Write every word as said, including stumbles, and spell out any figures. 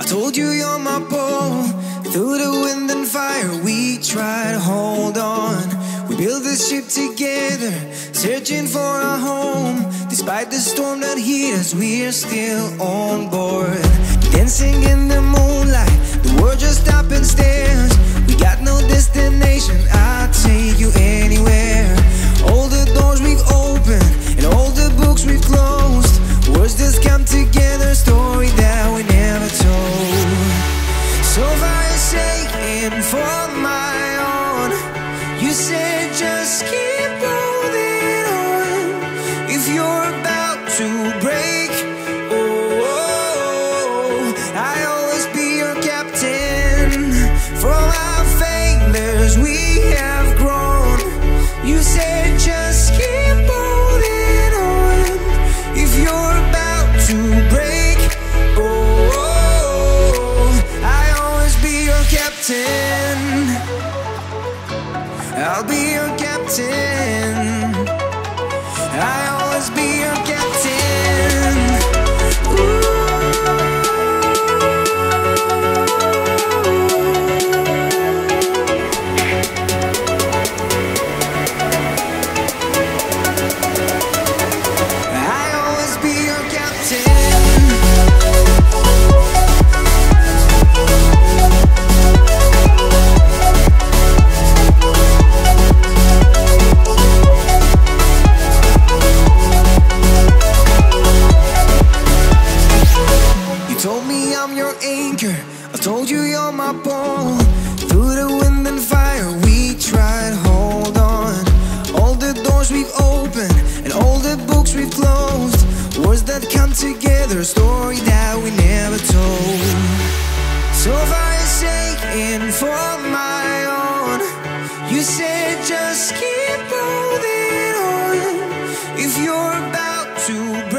I told you you're my pole. Through the wind and fire we try to hold on. We built this ship together, searching for a home. Despite the storm that hit us, we're still on board. Dancing in the moonlight, the world just stopped and stares. We got no destination, I'll take you anywhere. All the doors we've opened and all the books we've closed, words just come together, story that we never told. So far you're saying for my own, you said just keep holding on. If you're about to break, oh, oh, I'll always be your captain. From our failures we have grown. You said just keep holding on. If you're about to break, oh, oh, I'll always be your captain. I'll be your captain. I'll always be your captain. Ooh. I'll always be your captain. Told me I'm your anchor, I told you you're my pole. Through the wind and fire we tried to hold on. All the doors we've opened and all the books we've closed, words that come together, a story that we never told. So far you're saying for my own, you said just keep holding on. If you're about to